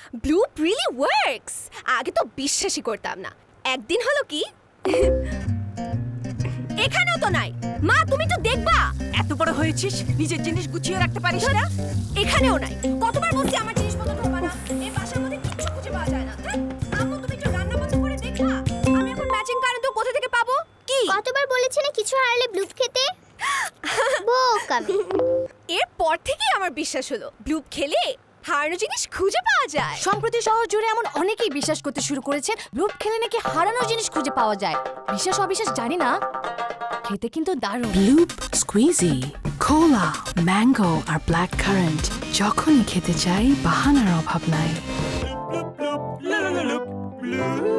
ব্লুপ really works. আগে তো বিশ্বাসই করতাম না। একদিন হলো কি, এখানেও তো নাই। মা তুমি তো দেখবা। এত বড় হয়েছিস, নিজের জিনিস গুছিয়ে রাখতে পারিস না? এখানেও নাই। কতবার বলছি আমার জিনিসপত্র ঢোকা না। এই বাসার মধ্যে কিচ্ছু খুঁজে পাওয়া যায় না। আম্মু তুমি একটু রান্না বন্ধ করে দেখলা? আমি এখন ম্যাচিং কারেন্ট তো কোথা থেকে পাবো? কি কতবার বলেছি না কিছু হারালে ব্লুপ খেতে? বোকামি। এরপর থেকেই আমার বিশ্বাস হলো ব্লুপ খেলে হারানো জিনিস খুঁজে পাওয়া যায়। সম্প্রতি শহর জুড়ে এমন অনেকেই বিশ্বাস করতে শুরু করেছেন ব্লুপ খেলে নাকি হারানো জিনিস খুঁজে পাওয়া যায়। বিশ্বাস অবিশ্বাস জানি না, খেতে কিন্তু দারুণ। ব্লুপ স্কুইজি, কোলা, ম্যাঙ্গো আর ব্ল্যাক কারেন্ট, যখনই খেতে চাই বাহানার অভাব নাই।